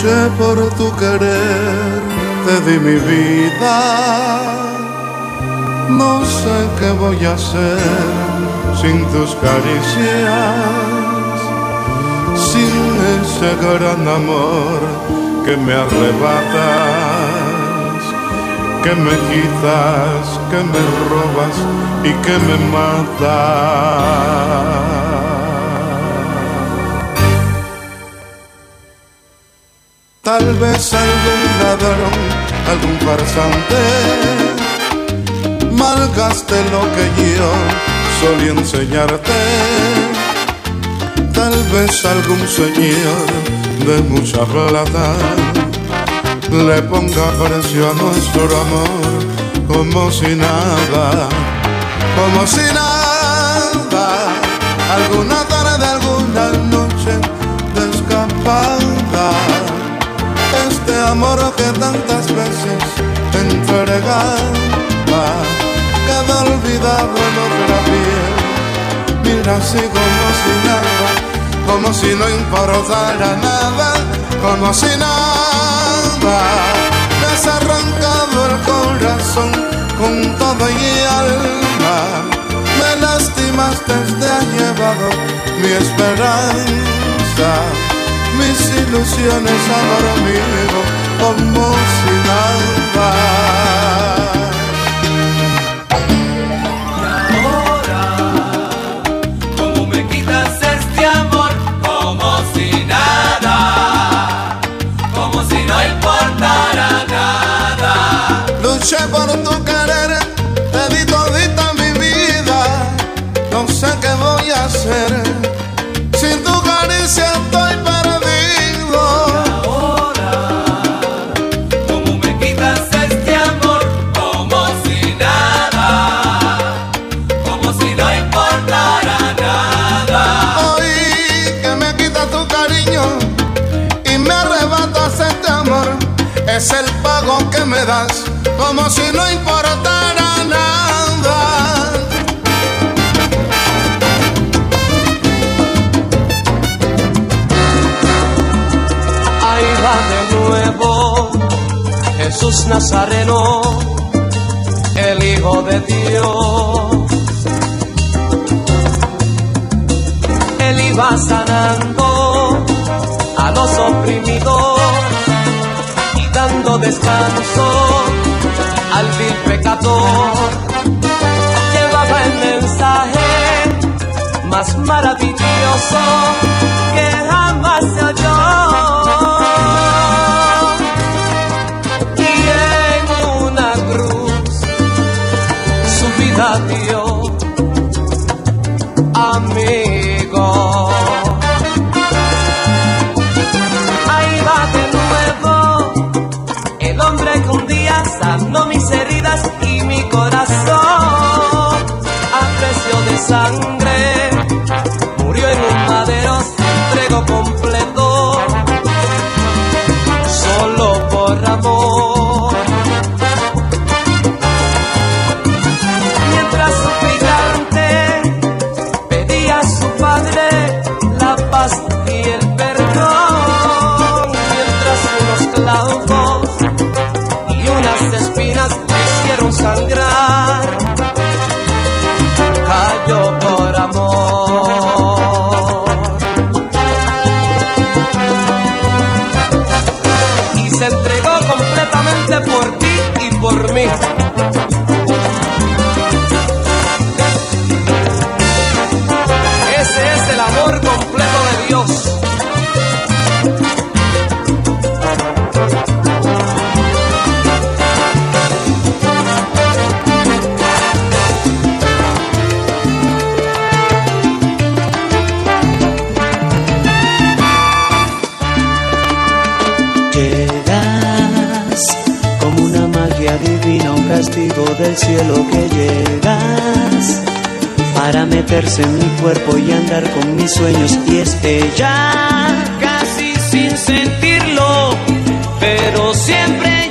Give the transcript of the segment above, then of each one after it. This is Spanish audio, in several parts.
luché por tu querer, te di mi vida. No sé qué voy a hacer sin tus caricias, sin ese gran amor que me arrebatas, que me quitas, que me robas y que me matas. Tal vez algún ladrón, algún farsante malgaste lo que yo solía enseñarte. Tal vez algún señor de mucha plata le ponga precio a nuestro amor como si nada, como si nada. Alguna tarde, alguna noche de escapada, este amor que tantas veces te entregaba queda olvidado en otra piel. Mira así como si nada, como si no importara nada, como si nada. Me has arrancado el corazón con todo y alma, me lastimaste, te has llevado mi esperanza, mis ilusiones, amor mío, como si nada. Luché por tu querer, te di todita mi vida. No sé qué voy a hacer, sin tu caricia estoy perdido. Y ahora, ¿cómo me quitas este amor? Como si nada, como si no importara nada. Hoy que me quitas tu cariño y me arrebatas este amor, es el pago que me das, como si no importara nada. Ahí va de nuevo Jesús Nazareno, el Hijo de Dios. Él iba sanando a los oprimidos, dando descanso al vil pecador. Llevaba el mensaje más maravilloso que jamás se oyó, y en una cruz su vida dio, amigo. Ahí va de nuevo el hombre que un día sanó mis heridas y mi corazón a precio de sangre murió en un madero, se entregó completo solo por amor. Mientras suplicante pedía a su padre la paz y el perdón, mientras unos clavos y unas espinas me hicieron sangrar, cayó por amor. Y se entregó completamente por ti y por mí. Ese es el amor completo de Dios. Divina, un castigo del cielo que llegas para meterse en mi cuerpo y andar con mis sueños. Y es ella, casi sin sentirlo, pero siempre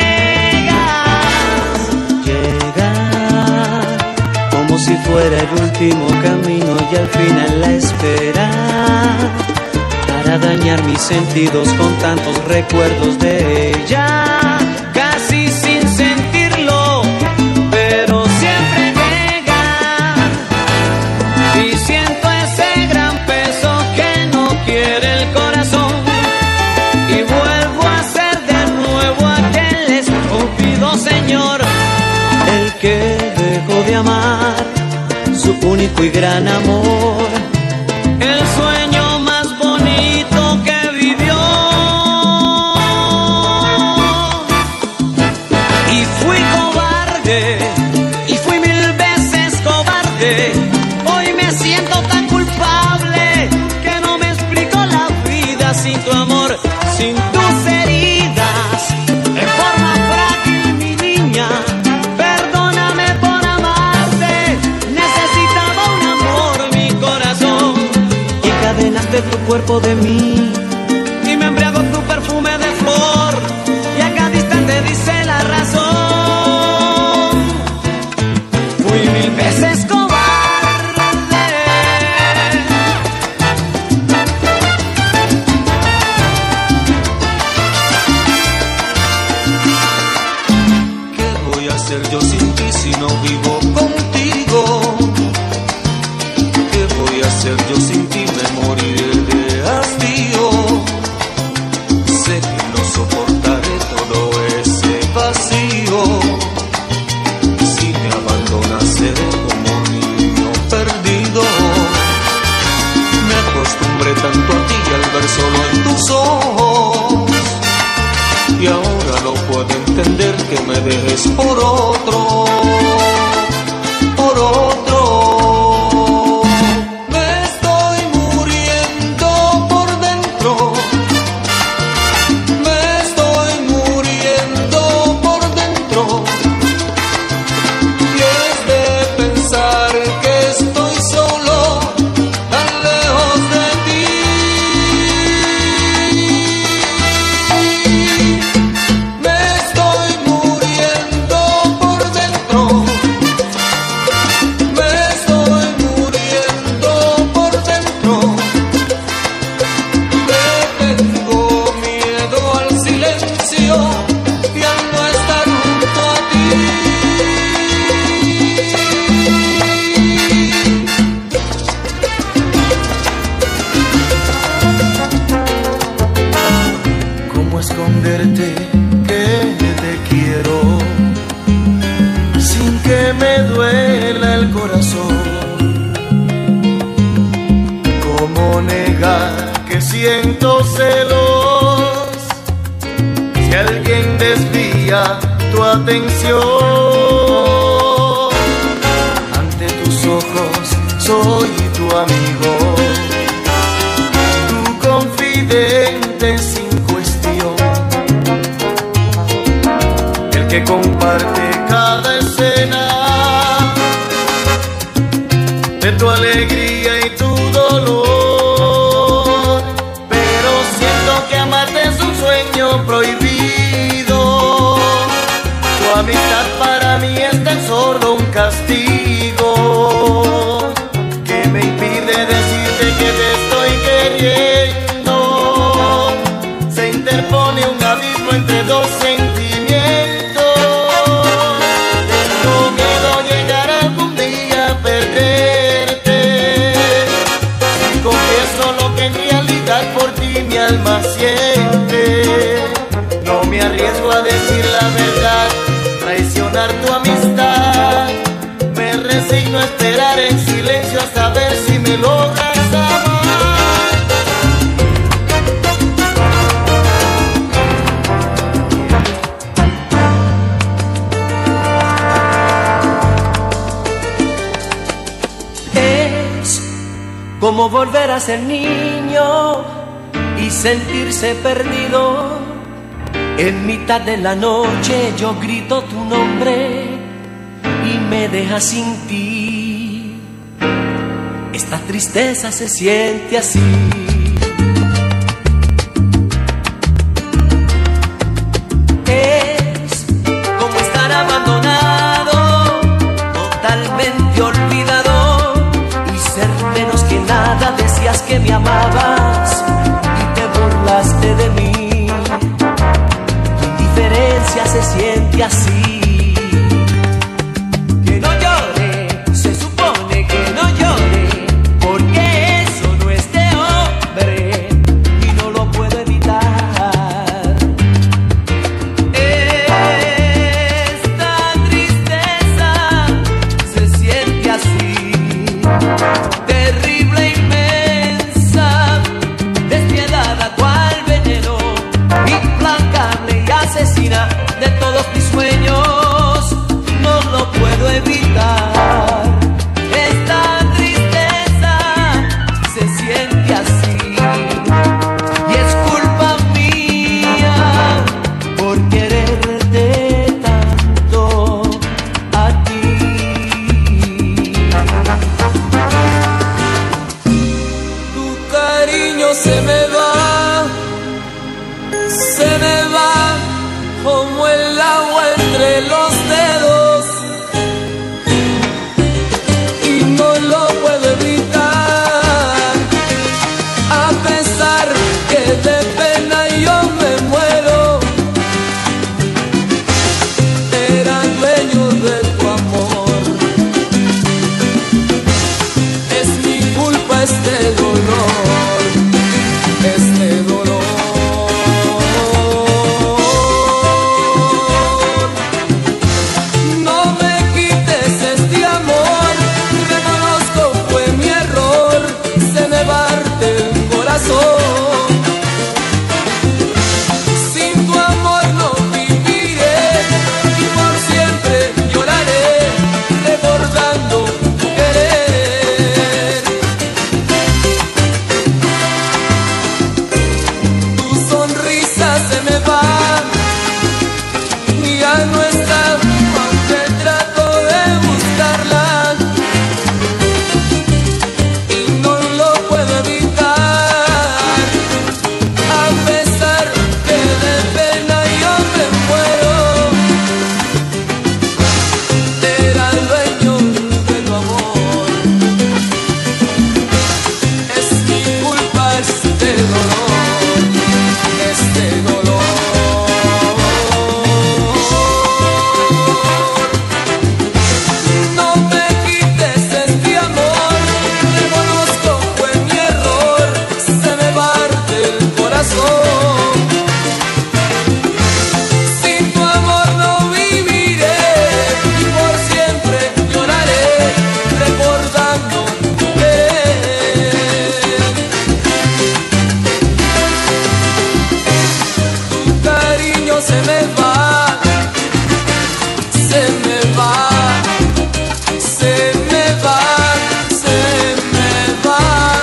llegas. Llega como si fuera el último camino y al final la espera para dañar mis sentidos con tantos recuerdos de ella, casi sin sentirlo, pero siempre llega y siento ese gran peso que no quiere el corazón y vuelvo a ser de nuevo aquel estúpido señor, el que dejó de amar su único y gran amor, el sueño más bonito que vivió. Y fui cobarde, y fui 1000 veces cobarde. Hoy me siento tan culpable que no me explico la vida sin tu amor, sin tus heridas en forma frágil, mi niña. Perdóname por amarte, necesitaba un amor, mi corazón. Y encadenaste tu cuerpo de mí y me embriagó tu perfume de flor y a cada instante dice la razón. Fui 1000 veces cobarde. ¿Qué voy a hacer yo sin ti si no vivo contigo? ¿Qué voy a hacer yo sin ti? Me moriré de hastío. Sé que no soportaré todo ese vacío. Si me abandonas seré como un niño perdido. Me acostumbré tanto a ti al ver solo en tus ojos y ahora no puedo entender que me dejes por otro, por otro. Me estoy muriendo por dentro, me estoy muriendo por dentro. Y es de pensar que estoy solo, tan lejos de ti. Me estoy muriendo por dentro, me estoy muriendo por dentro. Le tengo miedo al silencio y al no estar junto a ti. ¿Cómo esconderte que te quiero sin que me duela el corazón? ¿Cómo negar que siento celos si alguien desvía tu atención? Ante tus ojos soy tu amigo, tu confidente sin cuestión, el que comparte cada escena de tu alegría y tu dolor. Pero siento que amarte es un sueño prohibido, tu amistad para mí es tan solo un castigo que me impide decirte que te estoy queriendo. Se interpone un abismo entre dos sentimientos. Tengo miedo a llegar algún día a perderte. Si confieso lo que en realidad por ti mi alma siente, no me arriesgo a decir la verdad, traicionar tu amistad. Me resigno a esperar en silencio hasta ver si me logras amar. Es como volver a ser niño y sentirse perdido. En mitad de la noche yo grito tu nombre y me dejas sin ti. Esta tristeza se siente así. Es como estar abandonado, totalmente olvidado, y ser menos que nada. Decías que me amabas y se siente así. Que no llore, se supone que no llore, porque eso no es de hombre y no lo puedo evitar. Esta tristeza se siente así, terrible, inmensa, despiadada cual veneno, implacable y asesina de todos mis sueños. No lo puedo evitar. Esta tristeza se siente así y es culpa mía por quererte tanto a ti. Tu cariño se me va como el agua entre los dedos y no lo puedo evitar. A pesar que de pena yo me muero, era dueño de tu amor. Es mi culpa este dolor, este dolor. No me quites este amor, reconozco fue mi error, se me parte el corazón. Sin tu amor no viviré y por siempre lloraré, recordando tu querer. Tu sonrisa se me va y ya no está, aunque trato de buscarla y no lo puedo evitar. A pesar que de pena yo me muero, era dueño de tu amor. Es mi culpa este dolor, este dolor. No me quites este amor, reconozco fue mi error, se me parte el corazón. Sin tu amor no viviré y por siempre lloraré, recordando tu querer. Tu cariño se me va, se me va, se me va, se me va.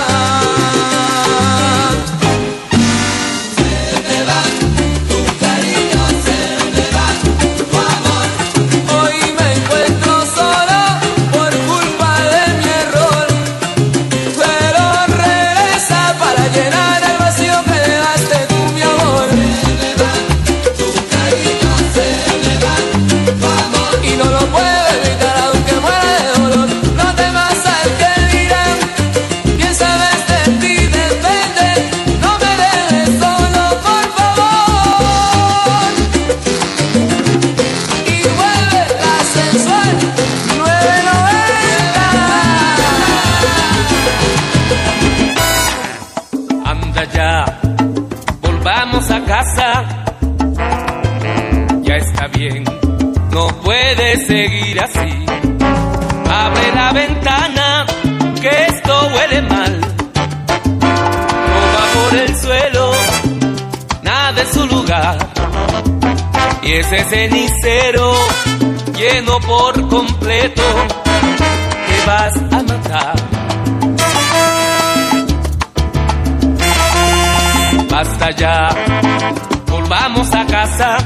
Se me va, tu cariño se me va, tu amor. Hoy me encuentro solo por culpa de mi error, pero regresa para llenar el vacío que dejaste tú, mi amor. Se me va, tu cariño se me va, tu amor. Y no lo puedo evitar aunque muera de dolor. No temas al que dirán, quién sabe de ti depende. No me dejes solo, por favor. Y vuelve la sensual 990. Anda ya, volvamos a casa. Ya está bien, no puede seguir así. Abre la ventana, que esto huele mal. No va por el suelo, nada en su lugar. Y ese cenicero lleno por completo, te vas a matar. Basta ya, volvamos a casa.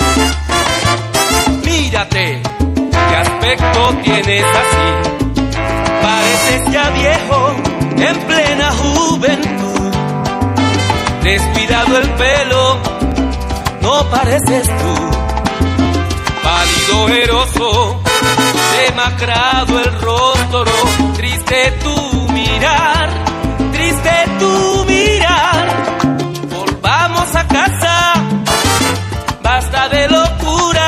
Mírate, qué aspecto tienes así. Pareces ya viejo, en plena juventud. Descuidado el pelo, no pareces tú. Pálido, eroso, demacrado el rostro. Triste tu mirar, triste tu mirar. Volvamos a casa, basta de locura.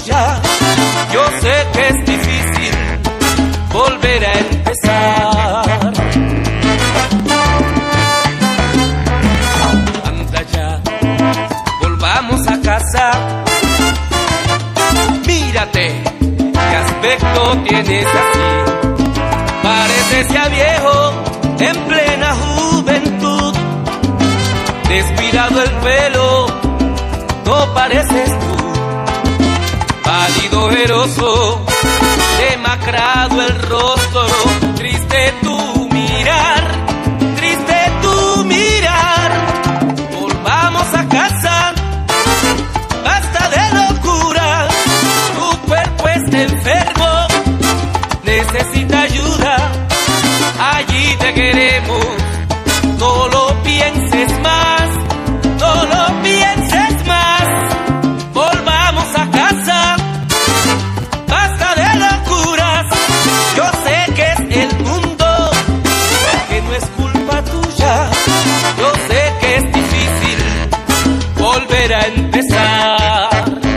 tuya. Yo sé que es difícil volver a empezar. Anda ya, volvamos a casa. Mírate, qué aspecto tienes así. Pareces ya viejo en plena juventud. Descuidado el pelo, no pareces tú. Pálido, ojeroso, demacrado el rostro. Triste tu mirar, triste tu mirar. Volvamos a casa, basta de locura. Tu cuerpo está enfermo, necesita ayuda. Allí te queremos, no lo pienses más, no lo pienses más. Volvamos a casa, basta de locuras. Yo sé que es el mundo, que no es culpa tuya. Yo sé que es difícil volver a empezar.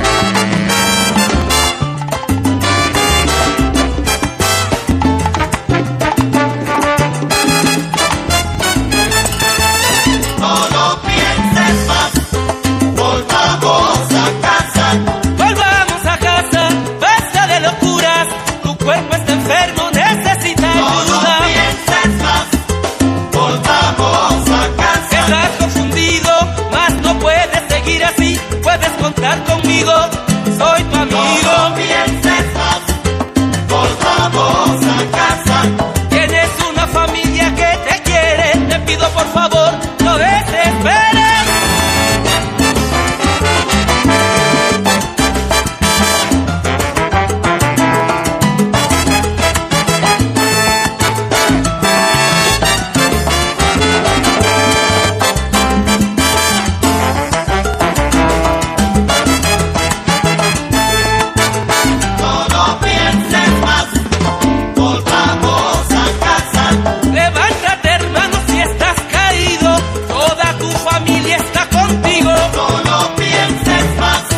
Puedes contar conmigo, soy tu amigo. No pienses más, volvamos a casa. Tienes una familia que te quiere, te pido por favor, no desesperes.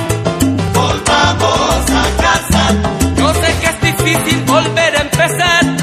Volver a empezar.